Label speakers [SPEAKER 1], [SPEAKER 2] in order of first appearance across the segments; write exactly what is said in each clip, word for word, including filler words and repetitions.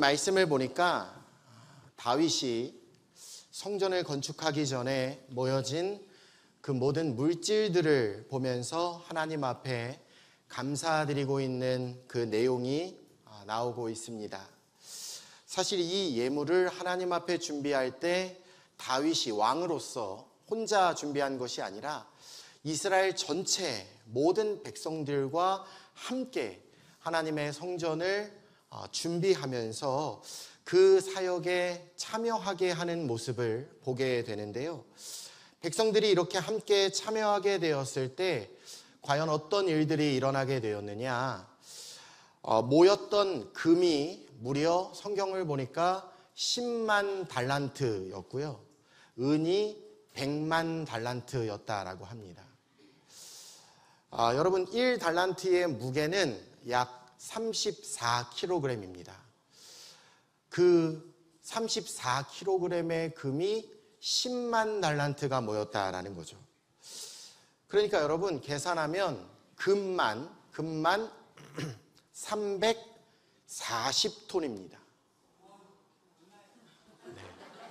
[SPEAKER 1] 말씀을 보니까 다윗이 성전을 건축하기 전에 모여진 그 모든 물질들을 보면서 하나님 앞에 감사드리고 있는 그 내용이 나오고 있습니다. 사실 이 예물을 하나님 앞에 준비할 때 다윗이 왕으로서 혼자 준비한 것이 아니라 이스라엘 전체 모든 백성들과 함께 하나님의 성전을 준비하면서 그 사역에 참여하게 하는 모습을 보게 되는데요. 백성들이 이렇게 함께 참여하게 되었을 때 과연 어떤 일들이 일어나게 되었느냐? 어, 모였던 금이 무려 성경을 보니까 십만 달란트였고요. 은이 백만 달란트였다라고 합니다. 아, 여러분, 일 달란트의 무게는 약 삼십사 킬로그램입니다. 그 삼십사 킬로그램의 금이 십만 달란트가 모였다라는 거죠. 그러니까 여러분 계산하면 금만 금만 삼백사십 톤입니다. 네.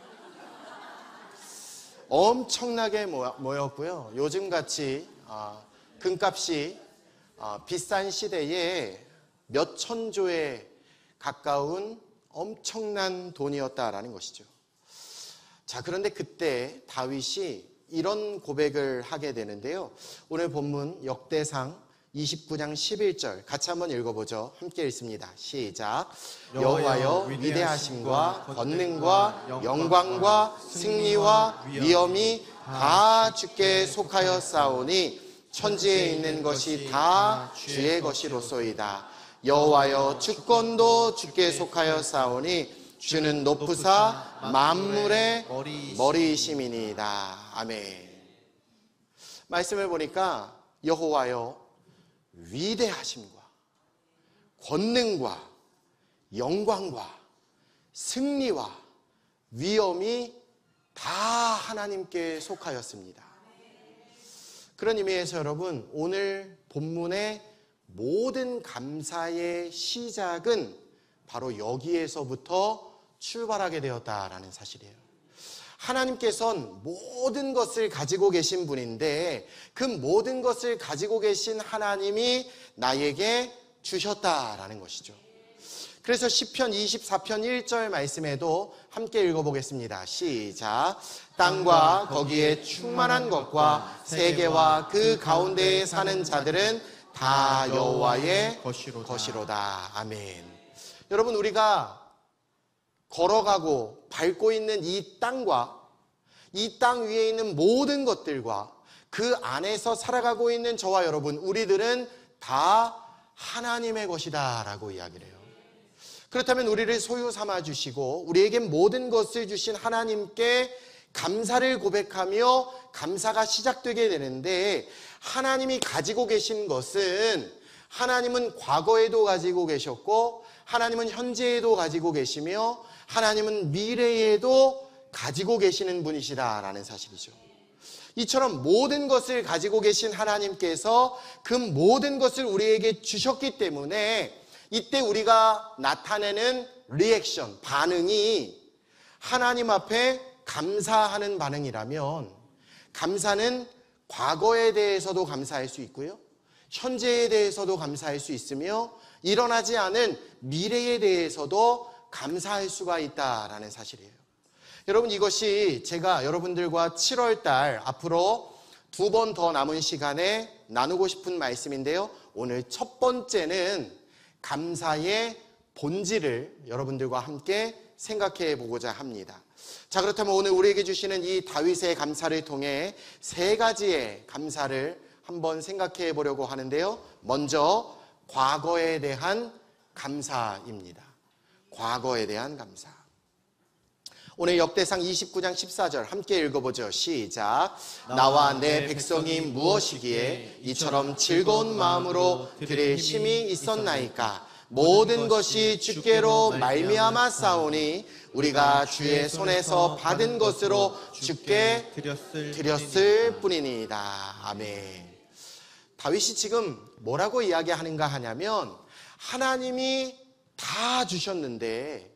[SPEAKER 1] 엄청나게 모였고요. 요즘같이 어, 금값이 어, 비싼 시대에 몇 천조에 가까운 엄청난 돈이었다라는 것이죠. 자, 그런데 그때 다윗이 이런 고백을 하게 되는데요. 오늘 본문 역대상 이십구 장 십일 절 같이 한번 읽어보죠. 함께 읽습니다. 시작. 여호와여 위대하심과 권능과 영광과 승리와 위엄이 다 주께 속하여 싸우니 천지에 있는 것이 다 주의 것이로소이다. 여호와여 주권도 주께 속하여 싸우니 주는 높으사 만물의 머리이심이니이다. 아멘. 말씀을 보니까 여호와여 위대하심과 권능과 영광과 승리와 위엄이 다 하나님께 속하였습니다. 그런 의미에서 여러분, 오늘 본문의 모든 감사의 시작은 바로 여기에서부터 출발하게 되었다라는 사실이에요. 하나님께서는 모든 것을 가지고 계신 분인데 그 모든 것을 가지고 계신 하나님이 나에게 주셨다라는 것이죠. 그래서 시편 이십사 편 일 절 말씀에도 함께 읽어보겠습니다. 시작. 땅과 거기에 충만한 것과 세계와 그 가운데에 사는 자들은 다 여호와의 것이로다. 것이로다. 아멘. 여러분, 우리가 걸어가고 밟고 있는 이 땅과 이 땅 위에 있는 모든 것들과 그 안에서 살아가고 있는 저와 여러분, 우리들은 다 하나님의 것이다 라고 이야기를 해요. 그렇다면 우리를 소유 삼아 주시고 우리에게 모든 것을 주신 하나님께 감사를 고백하며 감사가 시작되게 되는데, 하나님이 가지고 계신 것은 하나님은 과거에도 가지고 계셨고 하나님은 현재에도 가지고 계시며 하나님은 미래에도 가지고 계시는 분이시다라는 사실이죠. 이처럼 모든 것을 가지고 계신 하나님께서 그 모든 것을 우리에게 주셨기 때문에 이때 우리가 나타내는 리액션, 반응이 하나님 앞에 감사하는 반응이라면, 감사는 과거에 대해서도 감사할 수 있고요, 현재에 대해서도 감사할 수 있으며 일어나지 않은 미래에 대해서도 감사할 수가 있다라는 사실이에요. 여러분, 이것이 제가 여러분들과 칠월 달 앞으로 두 번 더 남은 시간에 나누고 싶은 말씀인데요. 오늘 첫 번째는 감사의 본질을 여러분들과 함께 생각해 보고자 합니다. 자, 그렇다면 오늘 우리에게 주시는 이 다윗의 감사를 통해 세 가지의 감사를 한번 생각해 보려고 하는데요. 먼저 과거에 대한 감사입니다. 과거에 대한 감사. 오늘 역대상 이십구 장 십사 절 함께 읽어보죠. 시작. 나와 내 백성이 무엇이기에 이처럼 즐거운 마음으로 드릴 힘이 있었나이까. 모든 것이 주께로 말미암아 싸우니 우리가 주의 손에서 받은 것으로 주께 드렸을, 드렸을 뿐이니이다. 아멘. 다윗이 지금 뭐라고 이야기하는가 하냐면, 하나님이 다 주셨는데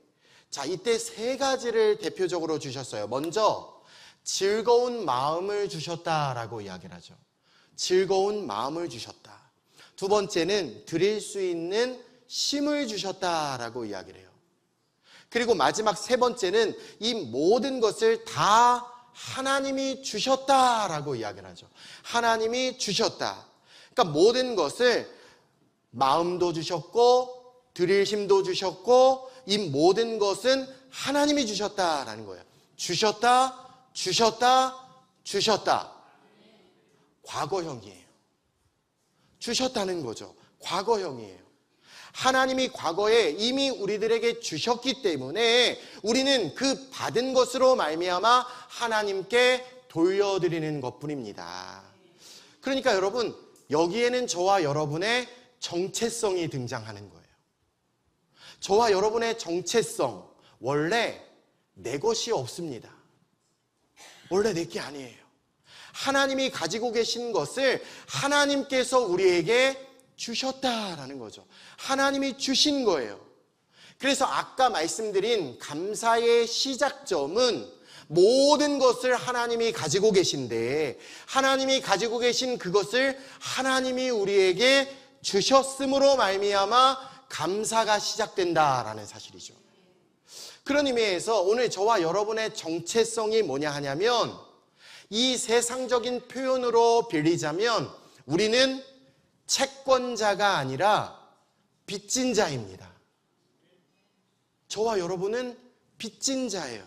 [SPEAKER 1] 자, 이때 세 가지를 대표적으로 주셨어요. 먼저 즐거운 마음을 주셨다라고 이야기를 하죠. 즐거운 마음을 주셨다. 두 번째는 드릴 수 있는 힘을 주셨다라고 이야기를 해요. 그리고 마지막 세 번째는 이 모든 것을 다 하나님이 주셨다라고 이야기를 하죠. 하나님이 주셨다. 그러니까 모든 것을 마음도 주셨고 드릴 힘도 주셨고 이 모든 것은 하나님이 주셨다라는 거예요. 주셨다, 주셨다, 주셨다. 과거형이에요. 주셨다는 거죠. 과거형이에요. 하나님이 과거에 이미 우리들에게 주셨기 때문에 우리는 그 받은 것으로 말미암아 하나님께 돌려드리는 것뿐입니다. 그러니까 여러분, 여기에는 저와 여러분의 정체성이 등장하는 거예요. 저와 여러분의 정체성, 원래 내 것이 없습니다. 원래 내 게 아니에요. 하나님이 가지고 계신 것을 하나님께서 우리에게 주셨다라는 거죠. 하나님이 주신 거예요. 그래서 아까 말씀드린 감사의 시작점은 모든 것을 하나님이 가지고 계신데 하나님이 가지고 계신 그것을 하나님이 우리에게 주셨음으로 말미암아 감사가 시작된다라는 사실이죠. 그런 의미에서 오늘 저와 여러분의 정체성이 뭐냐 하냐면 이 세상적인 표현으로 빌리자면 우리는 채권자가 아니라 빚진 자입니다. 저와 여러분은 빚진 자예요.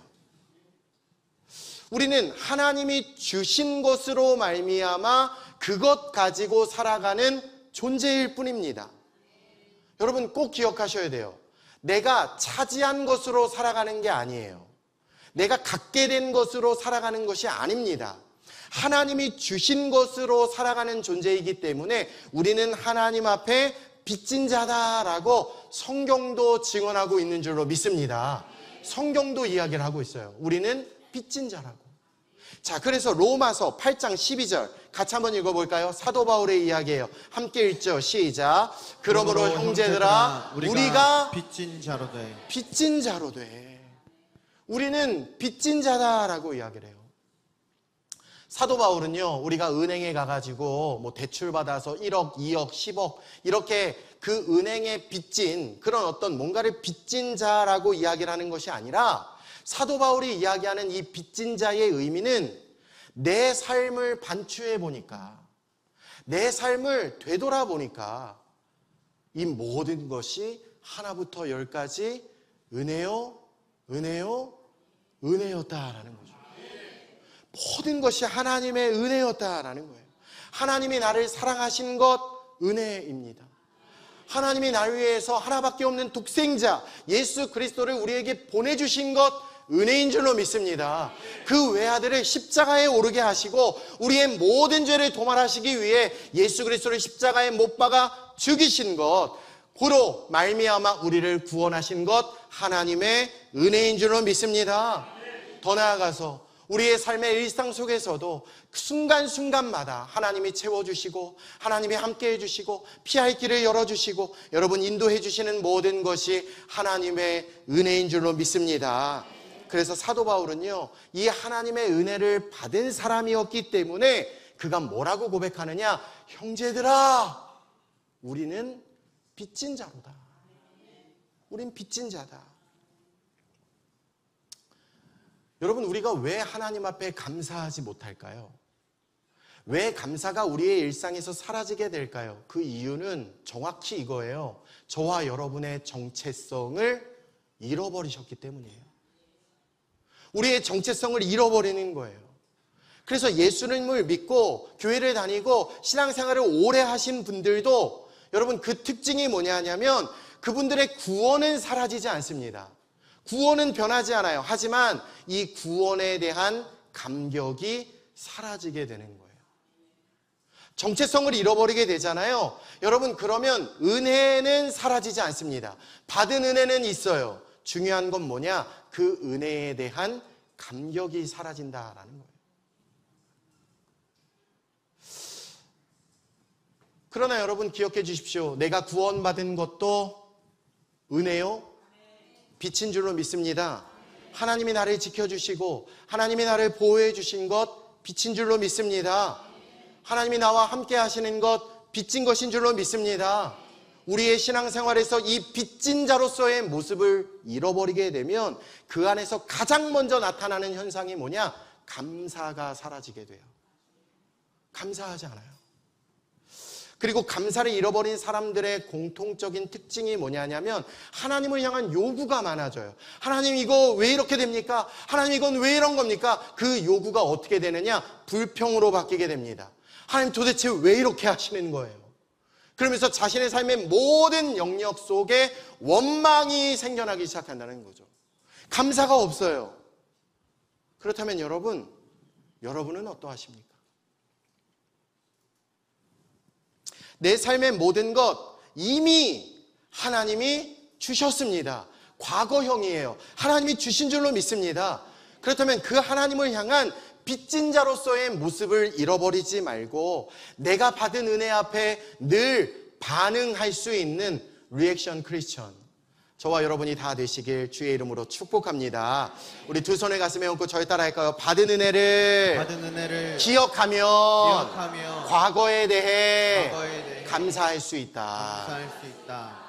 [SPEAKER 1] 우리는 하나님이 주신 것으로 말미암아 그것 가지고 살아가는 존재일 뿐입니다. 여러분 꼭 기억하셔야 돼요. 내가 차지한 것으로 살아가는 게 아니에요. 내가 갖게 된 것으로 살아가는 것이 아닙니다. 하나님이 주신 것으로 살아가는 존재이기 때문에 우리는 하나님 앞에 빚진 자다라고 성경도 증언하고 있는 줄로 믿습니다. 성경도 이야기를 하고 있어요. 우리는 빚진 자라고. 자, 그래서 로마서 팔 장 십이 절 같이 한번 읽어볼까요? 사도 바울의 이야기예요. 함께 읽죠. 시작. 그러므로, 그러므로 형제들아 우리가, 우리가
[SPEAKER 2] 빚진 자로 돼.
[SPEAKER 1] 빚진 자로 돼. 우리는 빚진 자다라고 이야기를 해요. 사도 바울은요, 우리가 은행에 가가지고 뭐 대출 받아서 일억, 이억, 십억 이렇게 그 은행에 빚진 그런 어떤 뭔가를 빚진 자라고 이야기를 하는 것이 아니라 사도 바울이 이야기하는 이 빚진 자의 의미는 내 삶을 반추해 보니까, 내 삶을 되돌아보니까 이 모든 것이 하나부터 열까지 은혜요, 은혜요, 은혜였다라는 거죠. 모든 것이 하나님의 은혜였다라는 거예요. 하나님이 나를 사랑하신 것 은혜입니다. 하나님이 나를 위해서 하나밖에 없는 독생자 예수 그리스도를 우리에게 보내주신 것 은혜인 줄로 믿습니다. 그 외아들을 십자가에 오르게 하시고 우리의 모든 죄를 도말하시기 위해 예수 그리스도를 십자가에 못 박아 죽이신 것, 그로 말미암아 우리를 구원하신 것 하나님의 은혜인 줄로 믿습니다. 더 나아가서 우리의 삶의 일상 속에서도 순간순간마다 하나님이 채워주시고 하나님이 함께 해주시고 피할 길을 열어주시고 여러분 인도해 주시는 모든 것이 하나님의 은혜인 줄로 믿습니다. 그래서 사도 바울은요, 이 하나님의 은혜를 받은 사람이었기 때문에 그가 뭐라고 고백하느냐? 형제들아, 우리는 빚진 자로다. 우린 빚진 자다. 여러분, 우리가 왜 하나님 앞에 감사하지 못할까요? 왜 감사가 우리의 일상에서 사라지게 될까요? 그 이유는 정확히 이거예요. 저와 여러분의 정체성을 잃어버리셨기 때문이에요. 우리의 정체성을 잃어버리는 거예요. 그래서 예수님을 믿고 교회를 다니고 신앙생활을 오래 하신 분들도 여러분 그 특징이 뭐냐 하냐면 그분들의 구원은 사라지지 않습니다. 구원은 변하지 않아요. 하지만 이 구원에 대한 감격이 사라지게 되는 거예요. 정체성을 잃어버리게 되잖아요. 여러분, 그러면 은혜는 사라지지 않습니다. 받은 은혜는 있어요. 중요한 건 뭐냐? 그 은혜에 대한 감격이 사라진다라는 거예요. 그러나 여러분 기억해 주십시오. 내가 구원받은 것도 은혜요? 빛인 줄로 믿습니다. 하나님이 나를 지켜주시고 하나님이 나를 보호해 주신 것 빛인 줄로 믿습니다. 하나님이 나와 함께 하시는 것 빚진 것인 줄로 믿습니다. 우리의 신앙생활에서 이 빚진 자로서의 모습을 잃어버리게 되면 그 안에서 가장 먼저 나타나는 현상이 뭐냐? 감사가 사라지게 돼요. 감사하지 않아요. 그리고 감사를 잃어버린 사람들의 공통적인 특징이 뭐냐면 하나님을 향한 요구가 많아져요. 하나님 이거 왜 이렇게 됩니까? 하나님 이건 왜 이런 겁니까? 그 요구가 어떻게 되느냐? 불평으로 바뀌게 됩니다. 하나님 도대체 왜 이렇게 하시는 거예요? 그러면서 자신의 삶의 모든 영역 속에 원망이 생겨나기 시작한다는 거죠. 감사가 없어요. 그렇다면 여러분, 여러분은 어떠하십니까? 내 삶의 모든 것 이미 하나님이 주셨습니다. 과거형이에요. 하나님이 주신 줄로 믿습니다. 그렇다면 그 하나님을 향한 빚진 자로서의 모습을 잃어버리지 말고 내가 받은 은혜 앞에 늘 반응할 수 있는 리액션 크리스천, 저와 여러분이 다 되시길 주의 이름으로 축복합니다. 우리 두 손을 가슴에 얹고 저희 따라 할까요? 받은 은혜를,
[SPEAKER 2] 받은 은혜를
[SPEAKER 1] 기억하며,
[SPEAKER 2] 기억하며
[SPEAKER 1] 과거에 대해,
[SPEAKER 2] 과거에 대해
[SPEAKER 1] 감사할 수 있다.
[SPEAKER 2] 감사할 수 있다.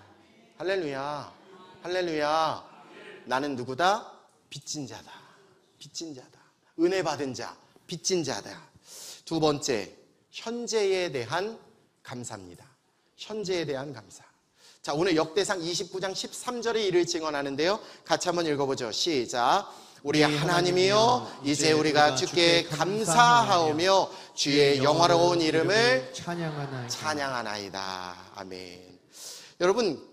[SPEAKER 1] 할렐루야, 할렐루야. 나는 누구다? 빚진 자다. 빚진 자다. 은혜 받은 자, 빚진 자다. 두 번째, 현재에 대한 감사입니다. 현재에 대한 감사. 자, 오늘 역대상 이십구 장 십삼 절의 이를 증언하는데요. 같이 한번 읽어보죠. 시작. 우리 하나님이여, 이제 우리가 주께 감사하오며 주의 영화로운 이름을
[SPEAKER 2] 찬양하나이다.
[SPEAKER 1] 찬양하나이다. 아멘. 여러분,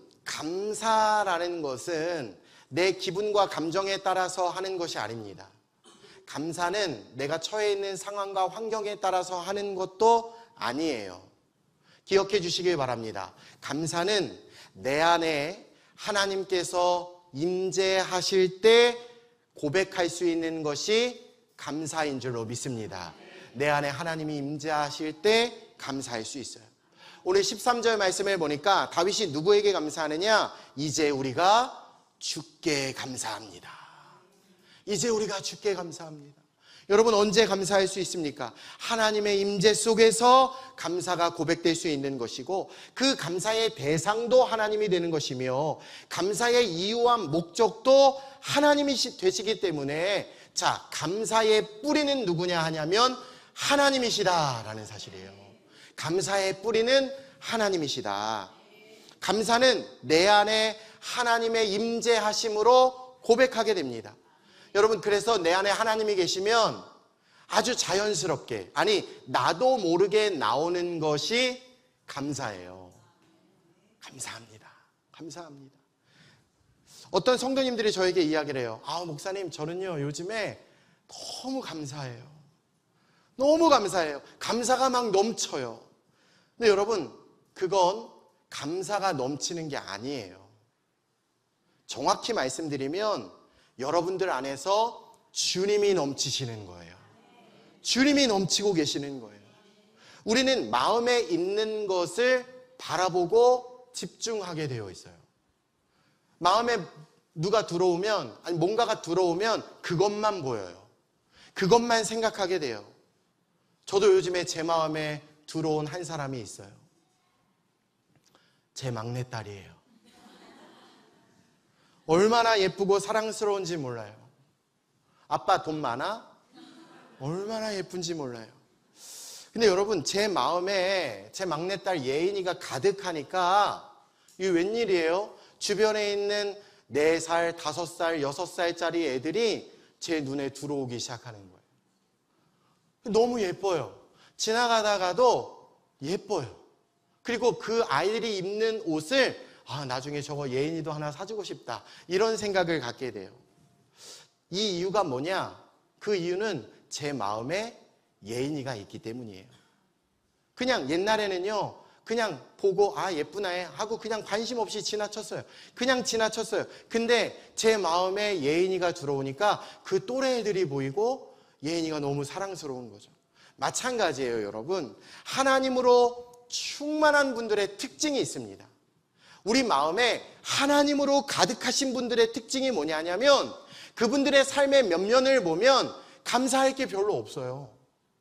[SPEAKER 1] 감사라는 것은 내 기분과 감정에 따라서 하는 것이 아닙니다. 감사는 내가 처해 있는 상황과 환경에 따라서 하는 것도 아니에요. 기억해 주시길 바랍니다. 감사는 내 안에 하나님께서 임재하실 때 고백할 수 있는 것이 감사인 줄로 믿습니다. 내 안에 하나님이 임재하실 때 감사할 수 있어요. 오늘 십삼 절 말씀을 보니까 다윗이 누구에게 감사하느냐? 이제 우리가 주께 감사합니다. 이제 우리가 주께 감사합니다. 여러분, 언제 감사할 수 있습니까? 하나님의 임재 속에서 감사가 고백될 수 있는 것이고, 그 감사의 대상도 하나님이 되는 것이며, 감사의 이유와 목적도 하나님이 되시기 때문에, 자, 감사의 뿌리는 누구냐 하냐면 하나님이시다라는 사실이에요. 감사의 뿌리는 하나님이시다. 감사는 내 안에 하나님의 임재하심으로 고백하게 됩니다. 여러분, 그래서 내 안에 하나님이 계시면 아주 자연스럽게, 아니 나도 모르게 나오는 것이 감사예요. 감사합니다. 감사합니다. 어떤 성도님들이 저에게 이야기를 해요. 아, 목사님, 저는요 요즘에 너무 감사해요. 너무 감사해요. 감사가 막 넘쳐요. 근데 여러분, 그건 감사가 넘치는 게 아니에요. 정확히 말씀드리면 여러분들 안에서 주님이 넘치시는 거예요. 주님이 넘치고 계시는 거예요. 우리는 마음에 있는 것을 바라보고 집중하게 되어 있어요. 마음에 누가 들어오면, 아니 뭔가가 들어오면 그것만 보여요. 그것만 생각하게 돼요. 저도 요즘에 제 마음에 들어온 한 사람이 있어요. 제 막내딸이에요. 얼마나 예쁘고 사랑스러운지 몰라요. 아빠 돈 많아? 얼마나 예쁜지 몰라요. 근데 여러분, 제 마음에 제 막내딸 예인이가 가득하니까 이게 웬일이에요? 주변에 있는 네 살, 다섯 살, 여섯 살짜리 애들이 제 눈에 들어오기 시작하는 거예요. 너무 예뻐요. 지나가다가도 예뻐요. 그리고 그 아이들이 입는 옷을 아, 나중에 저거 예인이도 하나 사주고 싶다, 이런 생각을 갖게 돼요. 이 이유가 뭐냐? 그 이유는 제 마음에 예인이가 있기 때문이에요. 그냥 옛날에는요, 그냥 보고 아 예쁘나 해 하고 그냥 관심 없이 지나쳤어요. 그냥 지나쳤어요. 근데 제 마음에 예인이가 들어오니까 그 또래 애들이 보이고 예인이가 너무 사랑스러운 거죠. 마찬가지예요, 여러분. 하나님으로 충만한 분들의 특징이 있습니다. 우리 마음에 하나님으로 가득하신 분들의 특징이 뭐냐면 그분들의 삶의 면면을 보면 감사할 게 별로 없어요.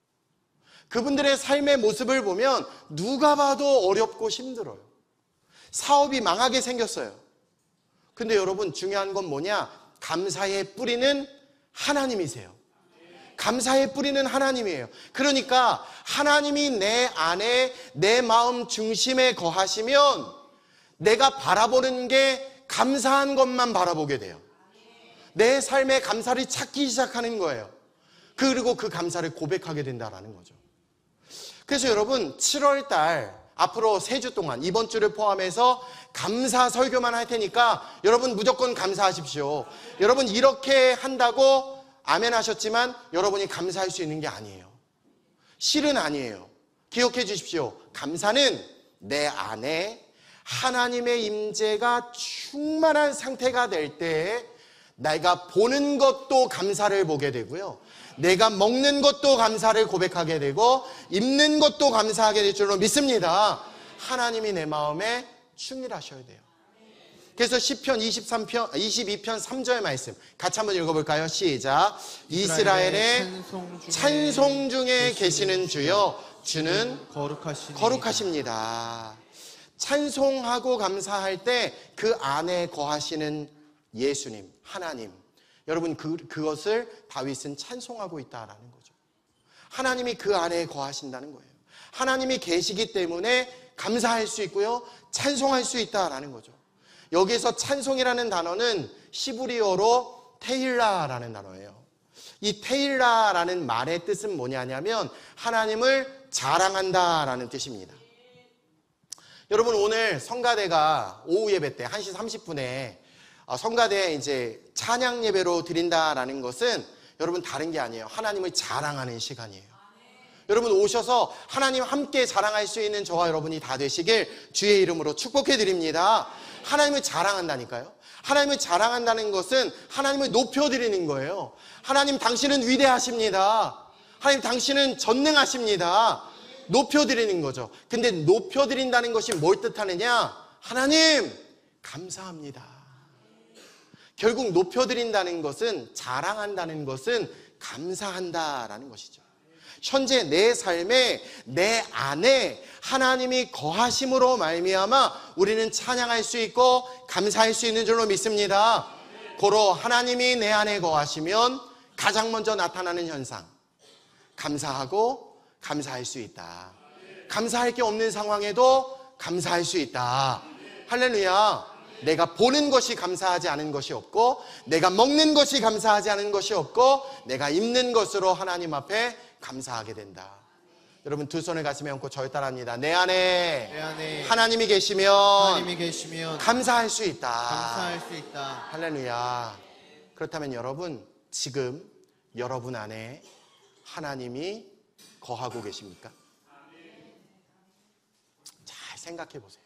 [SPEAKER 1] 그분들의 삶의 모습을 보면 누가 봐도 어렵고 힘들어요. 사업이 망하게 생겼어요. 근데 여러분 중요한 건 뭐냐? 감사의 뿌리는 하나님이세요. 감사의 뿌리는 하나님이에요. 그러니까 하나님이 내 안에 내 마음 중심에 거하시면 내가 바라보는 게 감사한 것만 바라보게 돼요. 내 삶의 감사를 찾기 시작하는 거예요. 그리고 그 감사를 고백하게 된다는 거죠. 그래서 여러분 칠월 달 앞으로 세 주 동안 이번 주를 포함해서 감사 설교만 할 테니까 여러분 무조건 감사하십시오. 여러분 이렇게 한다고 아멘 하셨지만 여러분이 감사할 수 있는 게 아니에요. 실은 아니에요. 기억해 주십시오. 감사는 내 안에 하나님의 임재가 충만한 상태가 될 때 내가 보는 것도 감사를 보게 되고요. 내가 먹는 것도 감사를 고백하게 되고 입는 것도 감사하게 될 줄로 믿습니다. 하나님이 내 마음에 충실하셔야 돼요. 그래서 시편 이십삼 편, 이십이 편 삼 절 말씀 같이 한번 읽어볼까요? 시작. 이스라엘의 찬송 중에 계시는 주여 주는 거룩하십니다. 찬송하고 감사할 때 그 안에 거하시는 예수님, 하나님, 여러분 그, 그것을 다윗은 찬송하고 있다라는 거죠. 하나님이 그 안에 거하신다는 거예요. 하나님이 계시기 때문에 감사할 수 있고요, 찬송할 수 있다라는 거죠. 여기에서 찬송이라는 단어는 시브리어로 테일라라는 단어예요. 이 테일라라는 말의 뜻은 뭐냐면 하나님을 자랑한다라는 뜻입니다. 여러분 오늘 성가대가 오후 예배 때 한 시 삼십 분에 성가대에 이제 찬양 예배로 드린다라는 것은 여러분 다른 게 아니에요. 하나님을 자랑하는 시간이에요. 여러분 오셔서 하나님 함께 자랑할 수 있는 저와 여러분이 다 되시길 주의 이름으로 축복해 드립니다. 하나님을 자랑한다니까요. 하나님을 자랑한다는 것은 하나님을 높여드리는 거예요. 하나님 당신은 위대하십니다. 하나님 당신은 전능하십니다. 높여드리는 거죠. 근데 높여드린다는 것이 뭘 뜻하느냐? 하나님 감사합니다. 결국 높여드린다는 것은, 자랑한다는 것은 감사한다라는 것이죠. 현재 내 삶에 내 안에 하나님이 거하심으로 말미암아 우리는 찬양할 수 있고 감사할 수 있는 줄로 믿습니다. 고로 하나님이 내 안에 거하시면 가장 먼저 나타나는 현상, 감사하고 감사할 수 있다. 감사할 게 없는 상황에도 감사할 수 있다. 할렐루야. 내가 보는 것이 감사하지 않은 것이 없고, 내가 먹는 것이 감사하지 않은 것이 없고, 내가 입는 것으로 하나님 앞에 감사하게 된다. 여러분 두 손을 가슴에 얹고 저를 따라합니다. 내 안에,
[SPEAKER 2] 내 안에
[SPEAKER 1] 하나님이 계시면,
[SPEAKER 2] 하나님이 계시면
[SPEAKER 1] 감사할 수 있다.
[SPEAKER 2] 감사할 수 있다.
[SPEAKER 1] 할렐루야. 그렇다면 여러분 지금 여러분 안에 하나님이 거하고 계십니까? 잘 생각해 보세요.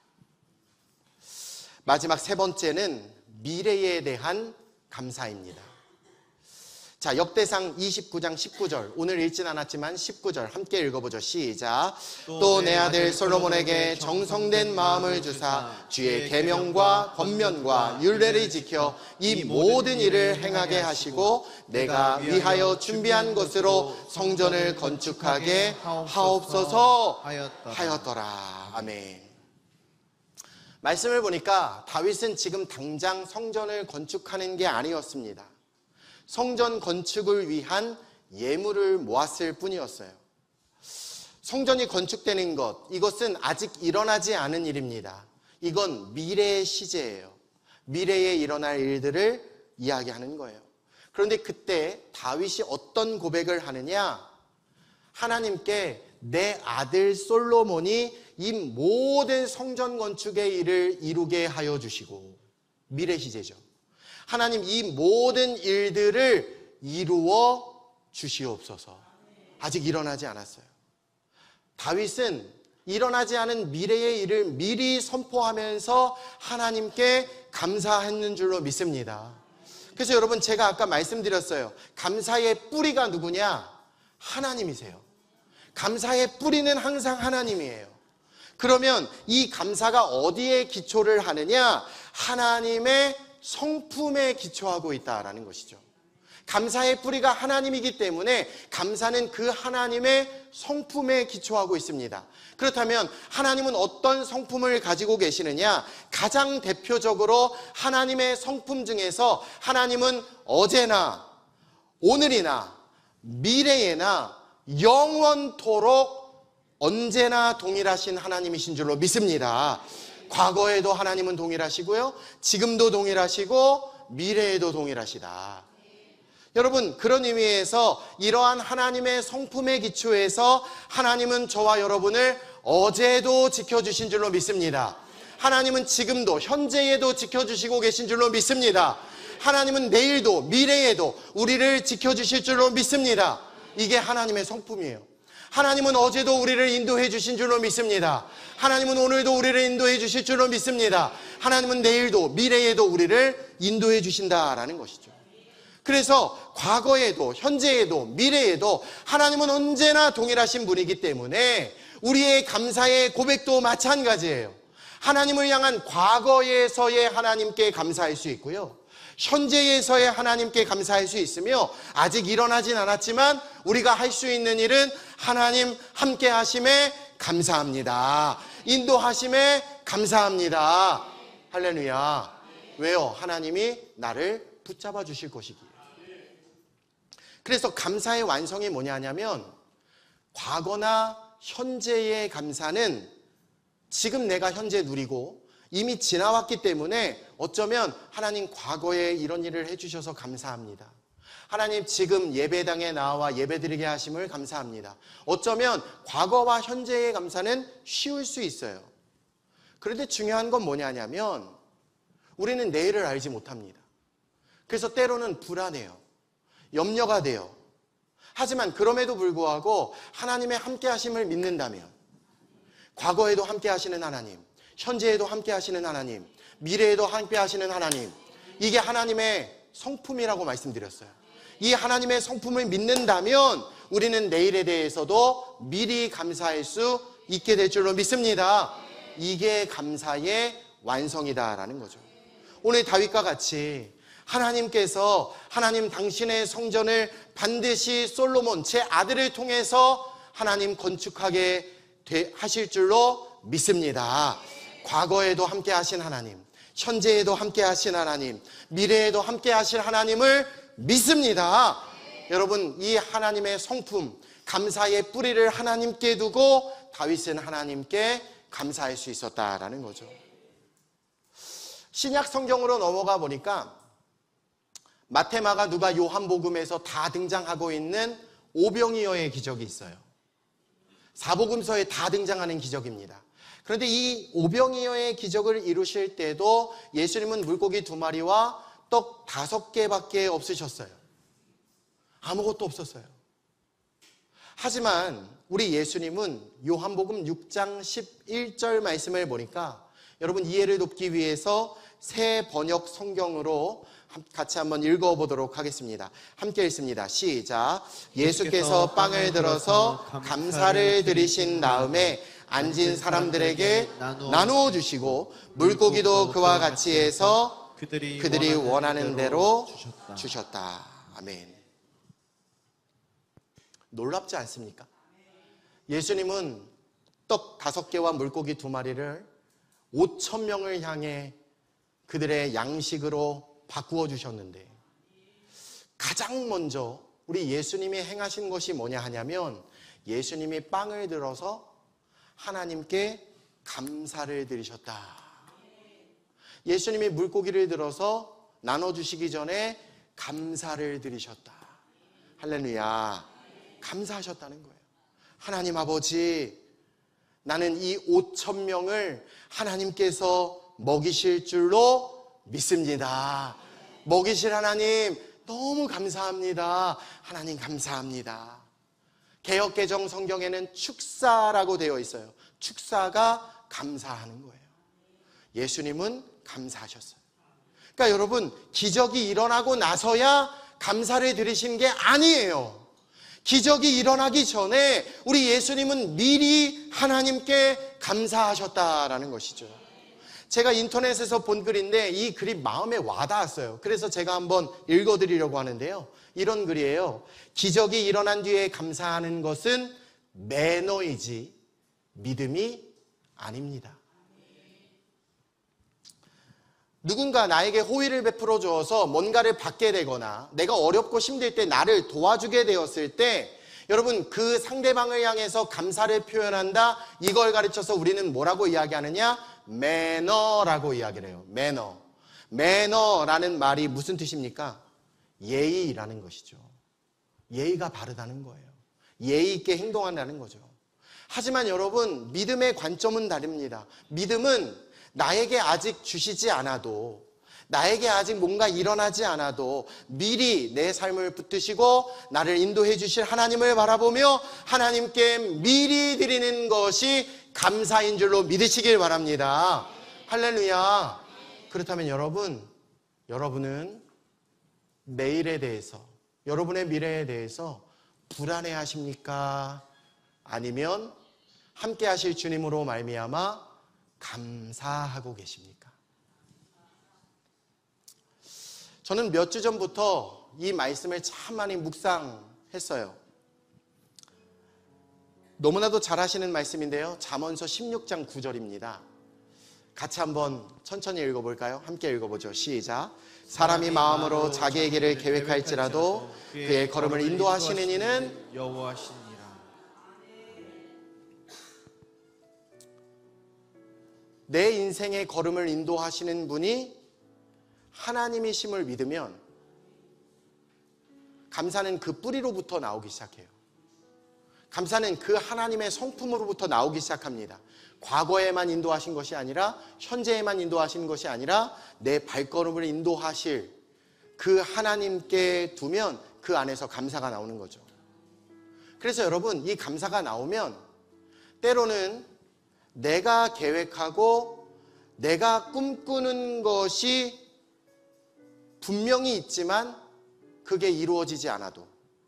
[SPEAKER 1] 마지막 세 번째는 미래에 대한 감사입니다. 자, 역대상 이십구 장 십구 절, 오늘 읽진 않았지만 십구 절 함께 읽어보죠. 시작. 또 내 아들 솔로몬에게 정성된 마음을 주사 주의 계명과 권면과 율례를 지켜 이 모든 일을 행하게 하시고 내가 위하여 준비한 것으로 성전을 건축하게 하옵소서 하였더라. 아멘. 말씀을 보니까 다윗은 지금 당장 성전을 건축하는 게 아니었습니다. 성전 건축을 위한 예물을 모았을 뿐이었어요. 성전이 건축되는 것, 이것은 아직 일어나지 않은 일입니다. 이건 미래의 시제예요. 미래에 일어날 일들을 이야기하는 거예요. 그런데 그때 다윗이 어떤 고백을 하느냐? 하나님께 내 아들 솔로몬이 이 모든 성전 건축의 일을 이루게 하여 주시고, 미래 시제죠. 하나님 이 모든 일들을 이루어 주시옵소서. 아직 일어나지 않았어요. 다윗은 일어나지 않은 미래의 일을 미리 선포하면서 하나님께 감사했는 줄로 믿습니다. 그래서 여러분 제가 아까 말씀드렸어요. 감사의 뿌리가 누구냐? 하나님이세요. 감사의 뿌리는 항상 하나님이에요. 그러면 이 감사가 어디에 기초를 하느냐? 하나님의 성품에 기초하고 있다라는 것이죠. 감사의 뿌리가 하나님이기 때문에 감사는 그 하나님의 성품에 기초하고 있습니다. 그렇다면 하나님은 어떤 성품을 가지고 계시느냐? 가장 대표적으로 하나님의 성품 중에서 하나님은 어제나 오늘이나 미래에나 영원토록 언제나 동일하신 하나님이신 줄로 믿습니다. 과거에도 하나님은 동일하시고요, 지금도 동일하시고 미래에도 동일하시다. 여러분, 그런 의미에서 이러한 하나님의 성품에 기초해서 하나님은 저와 여러분을 어제도 지켜주신 줄로 믿습니다. 하나님은 지금도 현재에도 지켜주시고 계신 줄로 믿습니다. 하나님은 내일도 미래에도 우리를 지켜주실 줄로 믿습니다. 이게 하나님의 성품이에요. 하나님은 어제도 우리를 인도해 주신 줄로 믿습니다. 하나님은 오늘도 우리를 인도해 주실 줄로 믿습니다. 하나님은 내일도 미래에도 우리를 인도해 주신다라는 것이죠. 그래서 과거에도 현재에도 미래에도 하나님은 언제나 동일하신 분이기 때문에 우리의 감사의 고백도 마찬가지예요. 하나님을 향한 과거에서의 하나님께 감사할 수 있고요, 현재에서의 하나님께 감사할 수 있으며, 아직 일어나진 않았지만 우리가 할 수 있는 일은 하나님 함께 하심에 감사합니다. 인도하심에 감사합니다. 할렐루야. 왜요? 하나님이 나를 붙잡아 주실 것이기에. 그래서 감사의 완성이 뭐냐면, 과거나 현재의 감사는 지금 내가 현재 누리고 이미 지나왔기 때문에 어쩌면 하나님 과거에 이런 일을 해주셔서 감사합니다. 하나님 지금 예배당에 나와 예배드리게 하심을 감사합니다. 어쩌면 과거와 현재의 감사는 쉬울 수 있어요. 그런데 중요한 건 뭐냐면 우리는 내일을 알지 못합니다. 그래서 때로는 불안해요. 염려가 돼요. 하지만 그럼에도 불구하고 하나님의 함께 하심을 믿는다면, 과거에도 함께 하시는 하나님, 현재에도 함께 하시는 하나님, 미래에도 함께 하시는 하나님, 이게 하나님의 성품이라고 말씀드렸어요. 이 하나님의 성품을 믿는다면 우리는 내일에 대해서도 미리 감사할 수 있게 될 줄로 믿습니다. 이게 감사의 완성이다라는 거죠. 오늘 다윗과 같이 하나님께서 하나님 당신의 성전을 반드시 솔로몬 제 아들을 통해서 하나님 건축하게 하실 줄로 믿습니다. 과거에도 함께 하신 하나님, 현재에도 함께 하신 하나님, 미래에도 함께 하실 하나님을 믿습니다. 여러분, 이 하나님의 성품, 감사의 뿌리를 하나님께 두고 다윗은 하나님께 감사할 수 있었다라는 거죠. 신약 성경으로 넘어가 보니까 마태, 마가, 누가, 요한복음에서 다 등장하고 있는 오병이어의 기적이 있어요. 사복음서에 다 등장하는 기적입니다. 그런데 이 오병이어의 기적을 이루실 때도 예수님은 물고기 두 마리와 떡 다섯 개밖에 없으셨어요. 아무것도 없었어요. 하지만 우리 예수님은 요한복음 육 장 십일 절 말씀을 보니까, 여러분 이해를 돕기 위해서 새 번역 성경으로 같이 한번 읽어보도록 하겠습니다. 함께 읽습니다. 시작. 예수께서 빵을 들어서 감사를 드리신 다음에 앉은 사람들에게 나누어 주시고 물고기도 그와 같이 해서 그들이, 그들이 원하는 대로 주셨다. 주셨다. 아멘. 놀랍지 않습니까? 예수님은 떡 다섯 개와 물고기 두 마리를 오천 명을 향해 그들의 양식으로 바꾸어 주셨는데, 가장 먼저 우리 예수님이 행하신 것이 뭐냐 하냐면, 예수님이 빵을 들어서 하나님께 감사를 드리셨다. 예수님이 물고기를 들어서 나눠주시기 전에 감사를 드리셨다. 할렐루야. 감사하셨다는 거예요. 하나님 아버지, 나는 이 오천 명을 하나님께서 먹이실 줄로 믿습니다. 먹이실 하나님 너무 감사합니다. 하나님 감사합니다. 개역개정 성경에는 축사라고 되어 있어요. 축사가 감사하는 거예요. 예수님은 감사하셨어요. 그러니까 여러분, 기적이 일어나고 나서야 감사를 드리신 게 아니에요. 기적이 일어나기 전에 우리 예수님은 미리 하나님께 감사하셨다라는 것이죠. 제가 인터넷에서 본 글인데 이 글이 마음에 와닿았어요. 그래서 제가 한번 읽어드리려고 하는데요. 이런 글이에요. 기적이 일어난 뒤에 감사하는 것은 매너이지 믿음이 아닙니다. 누군가 나에게 호의를 베풀어 주어서 뭔가를 받게 되거나 내가 어렵고 힘들 때 나를 도와주게 되었을 때 여러분 그 상대방을 향해서 감사를 표현한다. 이걸 가르쳐서 우리는 뭐라고 이야기하느냐? 매너라고 이야기를 해요. 매너. 매너라는 말이 무슨 뜻입니까? 예의라는 것이죠. 예의가 바르다는 거예요. 예의 있게 행동한다는 거죠. 하지만 여러분 믿음의 관점은 다릅니다. 믿음은 나에게 아직 주시지 않아도 나에게 아직 뭔가 일어나지 않아도 미리 내 삶을 붙드시고 나를 인도해 주실 하나님을 바라보며 하나님께 미리 드리는 것이 감사인 줄로 믿으시길 바랍니다. 할렐루야. 그렇다면 여러분, 여러분은 내일에 대해서, 여러분의 미래에 대해서 불안해 하십니까? 아니면 함께 하실 주님으로 말미암아 감사하고 계십니까? 저는 몇 주 전부터 이 말씀을 참 많이 묵상했어요. 너무나도 잘 하시는 말씀인데요. 잠언서 십육 장 구 절입니다. 같이 한번 천천히 읽어볼까요? 함께 읽어보죠. 시작. 사람이 마음으로 자기의 길을 계획할지라도 그의 걸음을 인도하시는 이는
[SPEAKER 2] 여호와시니라.
[SPEAKER 1] 내 인생의 걸음을 인도하시는 분이 하나님이심을 믿으면 감사는 그 뿌리로부터 나오기 시작해요. 감사는 그 하나님의 성품으로부터 나오기 시작합니다. 과거에만 인도하신 것이 아니라 현재에만 인도하시는 것이 아니라 내 발걸음을 인도하실 그 하나님께 두면 그 안에서 감사가 나오는 거죠. 그래서 여러분 이 감사가 나오면 때로는 내가 계획하고 내가 꿈꾸는 것이 분명히 있지만 그게 이루어지지 않아도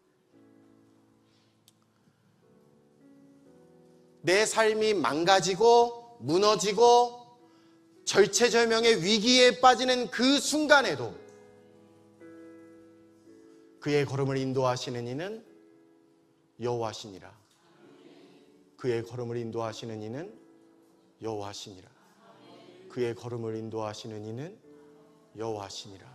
[SPEAKER 1] 내 삶이 망가지고 무너지고 절체절명의 위기에 빠지는 그 순간에도 그의 걸음을 인도하시는 이는 여호와시니라. 그의 걸음을 인도하시는 이는 여호와시니라. 그의 걸음을 인도하시는 이는 여호와시니라.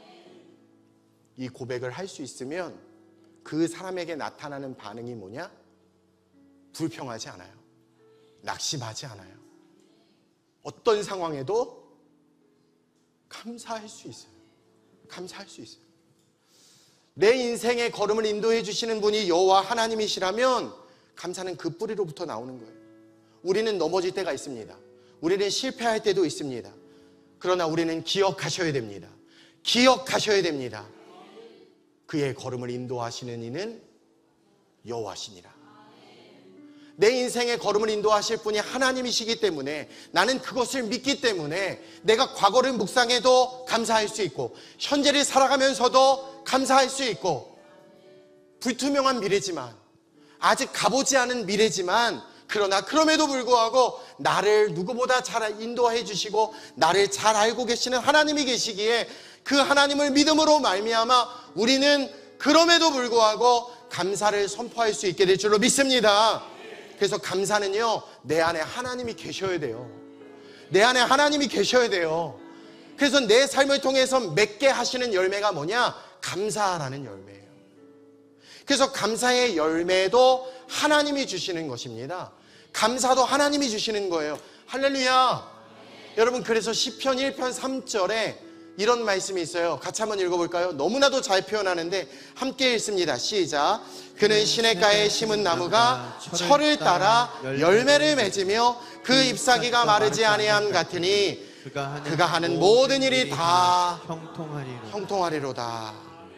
[SPEAKER 1] 이 고백을 할 수 있으면 그 사람에게 나타나는 반응이 뭐냐? 불평하지 않아요. 낙심하지 않아요. 어떤 상황에도 감사할 수 있어요. 감사할 수 있어요. 내 인생의 걸음을 인도해 주시는 분이 여호와 하나님이시라면 감사는 그 뿌리로부터 나오는 거예요. 우리는 넘어질 때가 있습니다. 우리는 실패할 때도 있습니다. 그러나 우리는 기억하셔야 됩니다. 기억하셔야 됩니다. 그의 걸음을 인도하시는 이는 여호와시니라. 내 인생의 걸음을 인도하실 분이 하나님이시기 때문에 나는 그것을 믿기 때문에 내가 과거를 묵상해도 감사할 수 있고 현재를 살아가면서도 감사할 수 있고 불투명한 미래지만 아직 가보지 않은 미래지만 그러나 그럼에도 불구하고 나를 누구보다 잘 인도해 주시고 나를 잘 알고 계시는 하나님이 계시기에 그 하나님을 믿음으로 말미암아 우리는 그럼에도 불구하고 감사를 선포할 수 있게 될 줄로 믿습니다. 그래서 감사는요, 내 안에 하나님이 계셔야 돼요. 내 안에 하나님이 계셔야 돼요. 그래서 내 삶을 통해서 맺게 하시는 열매가 뭐냐? 감사라는 열매예요. 그래서 감사의 열매도 하나님이 주시는 것입니다. 감사도 하나님이 주시는 거예요. 할렐루야. 여러분, 그래서 시편 일 편 삼 절에 이런 말씀이 있어요. 같이 한번 읽어볼까요? 너무나도 잘 표현하는데 함께 읽습니다. 시작. 그는 시냇가에 심은 나무가 철을 따라 열매를 맺으며 그 잎사귀가 마르지 아니함 같으니 그가 하는 모든 일이 다 형통하리로다.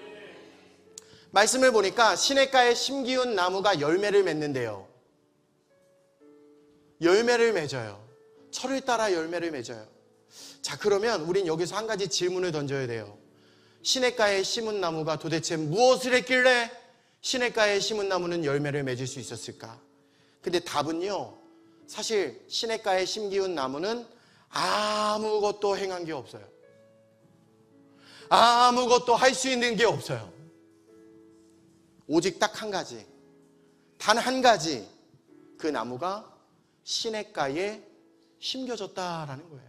[SPEAKER 1] 말씀을 보니까 시냇가에 심기운 나무가 열매를 맺는데요. 열매를 맺어요. 철을 따라 열매를 맺어요. 자, 그러면 우린 여기서 한 가지 질문을 던져야 돼요. 시냇가에 심은 나무가 도대체 무엇을 했길래 시냇가에 심은 나무는 열매를 맺을 수 있었을까? 근데 답은요, 사실 시냇가에 심기운 나무는 아무것도 행한 게 없어요. 아무것도 할 수 있는 게 없어요. 오직 딱 한 가지, 단 한 가지, 그 나무가 시냇가에 심겨졌다라는 거예요.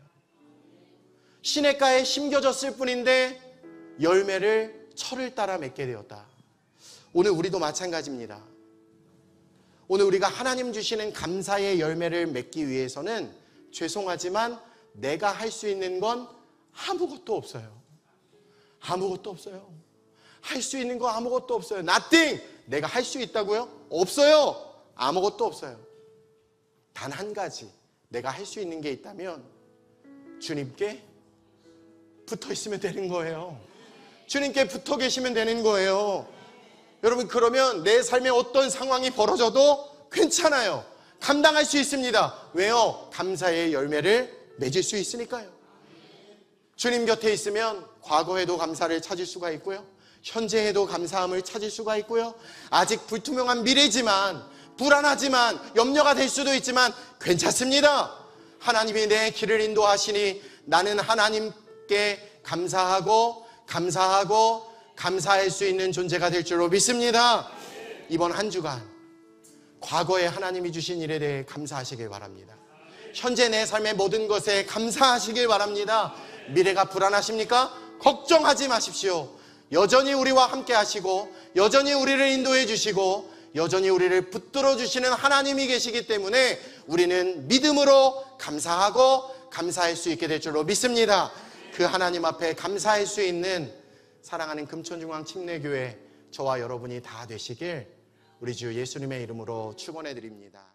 [SPEAKER 1] 시냇가에 심겨졌을 뿐인데 열매를 철을 따라 맺게 되었다. 오늘 우리도 마찬가지입니다. 오늘 우리가 하나님 주시는 감사의 열매를 맺기 위해서는 죄송하지만 내가 할 수 있는 건 아무것도 없어요. 아무것도 없어요. 할 수 있는 거 아무것도 없어요. Nothing! 내가 할 수 있다고요? 없어요. 아무것도 없어요. 단 한 가지 내가 할 수 있는 게 있다면 주님께 붙어 있으면 되는 거예요. 주님께 붙어 계시면 되는 거예요. 여러분, 그러면 내 삶에 어떤 상황이 벌어져도 괜찮아요. 감당할 수 있습니다. 왜요? 감사의 열매를 맺을 수 있으니까요. 주님 곁에 있으면 과거에도 감사를 찾을 수가 있고요, 현재에도 감사함을 찾을 수가 있고요, 아직 불투명한 미래지만, 불안하지만, 염려가 될 수도 있지만 괜찮습니다. 하나님이 내 길을 인도하시니 나는 하나님께 감사하고 감사하고 감사할 수 있는 존재가 될 줄로 믿습니다. 이번 한 주간 과거에 하나님이 주신 일에 대해 감사하시길 바랍니다. 현재 내 삶의 모든 것에 감사하시길 바랍니다. 미래가 불안하십니까? 걱정하지 마십시오. 여전히 우리와 함께 하시고 여전히 우리를 인도해 주시고 여전히 우리를 붙들어 주시는 하나님이 계시기 때문에 우리는 믿음으로 감사하고 감사할 수 있게 될 줄로 믿습니다. 그 하나님 앞에 감사할 수 있는 사랑하는 금천중앙 침례교회 저와 여러분이 다 되시길 우리 주 예수님의 이름으로 축원해 드립니다.